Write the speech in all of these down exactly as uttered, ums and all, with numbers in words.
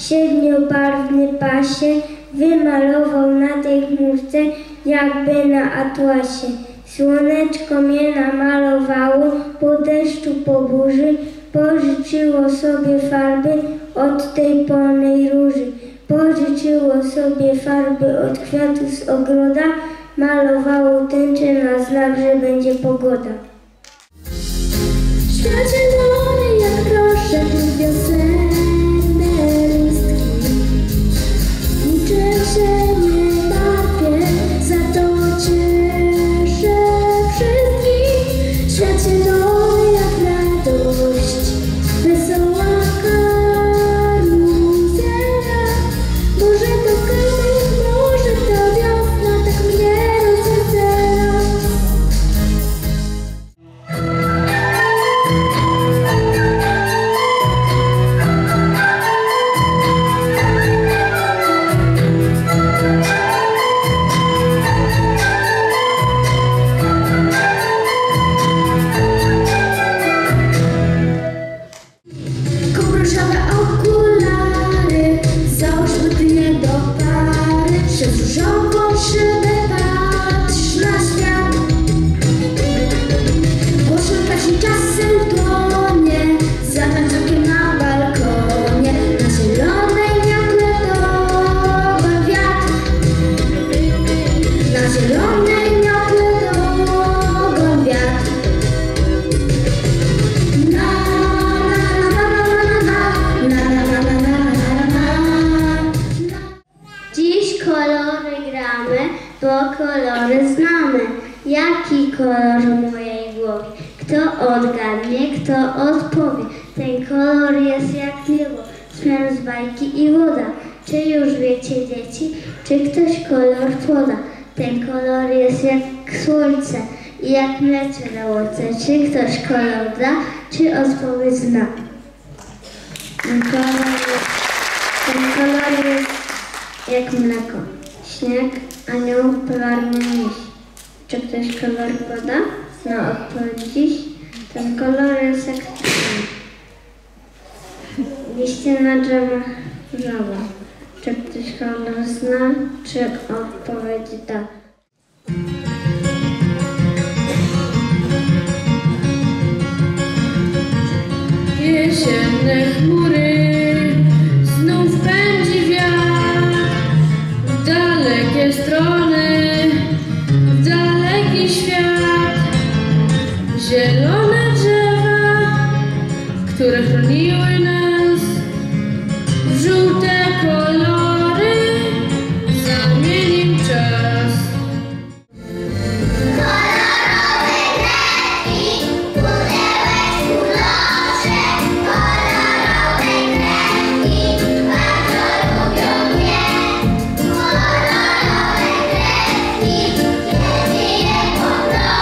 siedmiobarwny pasie wymalował na tej chmurce jakby na atłasie. Słoneczko mnie namalowało po deszczu, po burzy, pożyczyło sobie farby od tej polnej róży. Pożyczyło sobie farby od kwiatów z ogroda, malowało tęczę na znak, że będzie pogoda. Świat zielony jak grosze, wiosenne listki. Niczym się nie martwię, za to cieszę wszystkich. Świat zielony jak radość, wesoła karuzela. Może to kamyk, może to wiosna, tak mnie rozwesela. Różowe okulary, załóżmy dnie do pary. Przez różową szybę patrz na świat. Głośno kaźni czasem w dłonie, zatańcz okiem na balkonie. Na zielonej miotłe dogon wiatr. Na zielonej miotłe dogon wiatr. Dziś kolory gramy, bo kolory znamy. Jaki kolor w mojej głowie? Kto odgadnie, kto odpowie? Ten kolor jest jak niebo, snem z bajki i woda. Czy już wiecie, dzieci, czy ktoś kolor poda? Ten kolor jest jak słońce i jak mleczko na łące. Czy ktoś kolor da, czy odpowiedź zna? Ten kolor jest, ten kolor jest jak mleko, śnieg, anioł, polarny miś. Czy ktoś kolor poda? Zna odpowiedź dziś. Ten kolor jest jak liście na drzewach żoła. Czy ktoś kolor zna, czy odpowiedź da? Jesienne chmury znów pędzi wiatr w dalekie strony, w daleki świat. Zielone drzewa, które chroniły nas, w żółte kolory zamienił czas.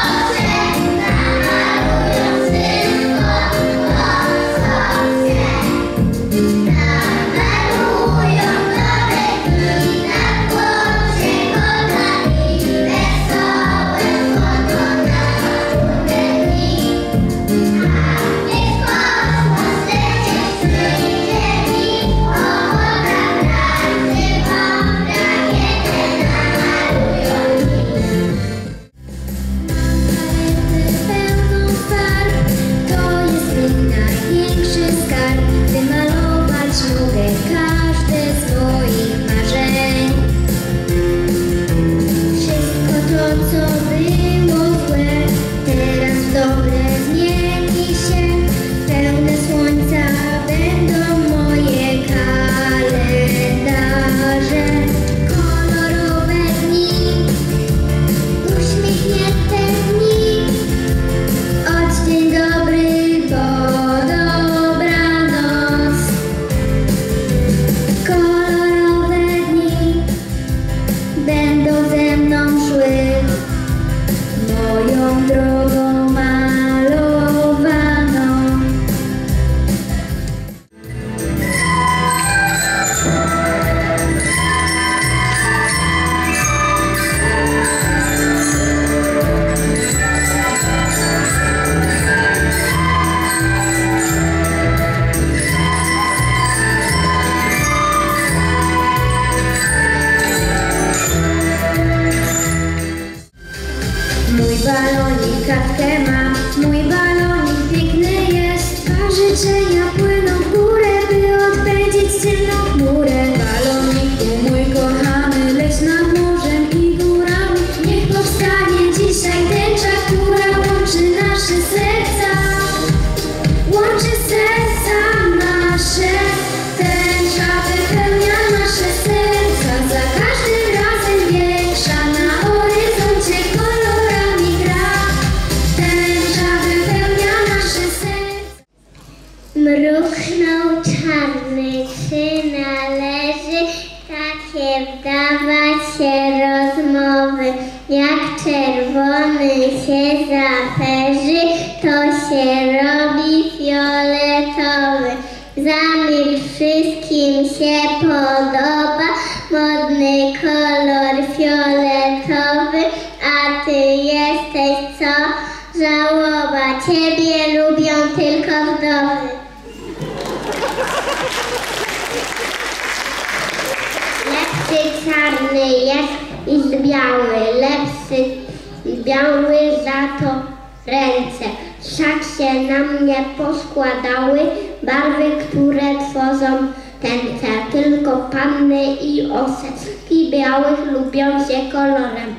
Yeah. balonik kratkę ma, mój balonik piękny jest. Dwa życzenia płyną w górę, by odpędzić ciemną chmurę. Baloniku mój kochany, leć nad morzem i górami. Niech powstanie dzisiaj tęcza, która łączy nasze serca. Łączy serca nasze, tęcza wypełnia nasze serca. Za każdym razem większa, na horyzoncie kolorami gra. Tęcza wypełnia nasze serca. Mruchnął czarny, czy należy takie wdawać się rozmowy? Jak czerwony się zaperzy, to się robi fioletowy. Zamilcz, wszystkim się podoba modny kolor fioletowy, a ty jesteś co? Żałoba, ciebie lubią tylko wdowy. Lepszy czarny jest niż biały, lepszy biały za to ręce. Wszak się na mnie poskładały barwy, które tworzą tęczę. Tylko panny i oseczki białych lubią się kolorem.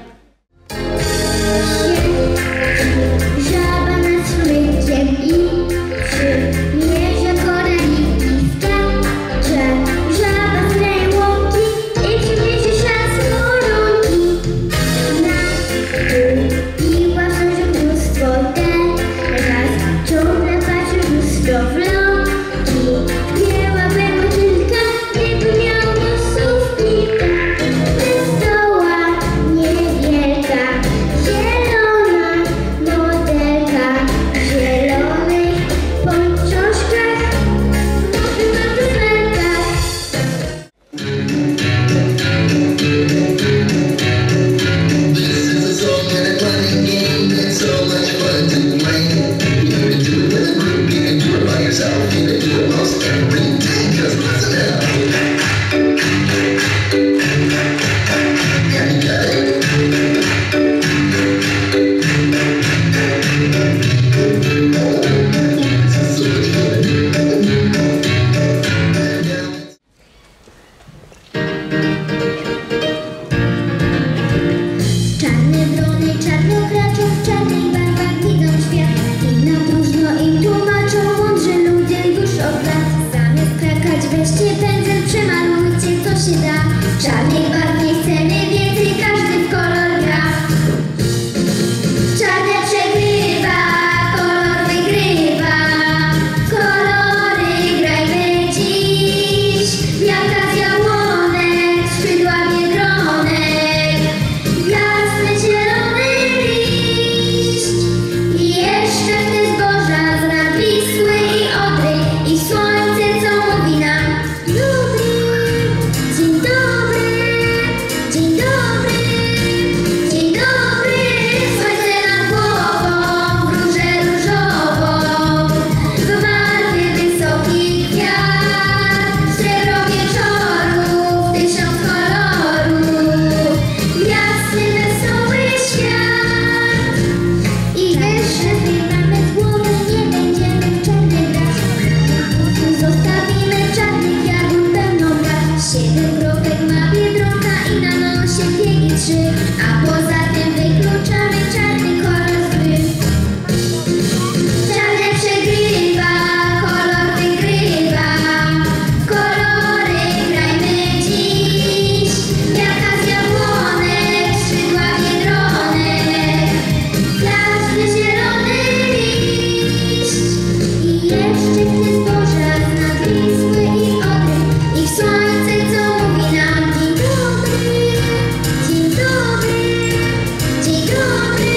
Żaba nad smykiem idzie, mierze koraliki skacze. Żaba z tej łąki i przyniesie szans koronki. Na dół i łasą się mnóstwo teraz, ciągle patrzy lustro w ląki. Biała motylka, niby miał nosów kilka. Wesoła, niewielka, zielona modelka w zielonych pończoszkach, nowy na tufelkach. This is a song and a running game. It's so much fun to play. You can do it with a group, you can do it by yourself, you can do it most every day. Just listen up. Can you get it? This is so much fun. Czarne wrony, czarnokraczą, w czarnych barwach widzą świat. I na próżno im tłumaczą mądrzy ludzie już od lat. Zamiast skakać, weźcie pędzel, przemalujcie co się da. Czarnych barw nie chcemy więcej, każdy w kolor gra. Czarne przegrywa, kolor wygrywa. Kolory grajmy dziś. Wielka z jabłonek, skrzydła biedronek. Jasny zielony liść. I jeszcze w te zboża z nad Wisły i Odry. I słońce, co mówi nam dobry. Dzień dobry, dzień dobry, dzień dobry. Słońce nad głową, róże różową. W barwy wysoki kwiat. Srebro wieczoru, tysiąc kolorów. Jasny, wesoły świat. I jeszcze zbieramy z głowy, nie będziemy w czarnych grać. Zostawimy czarnych jagód pełną brak. Siedem kropek ma biedronka i na nosie biegi trzy. A poza tym wykluczamy czarny kolor z gry. Czarne przegrywa, kolor wygrywa. Kolory grajmy dziś. Jaka z jabłonek, skrzydła biedronek. Jasny zielony liść. I jeszcze w te zboża z nad Wisły i Odry. I słońce, co mówi nam dzień dobry, dzień dobry, dzień dobry.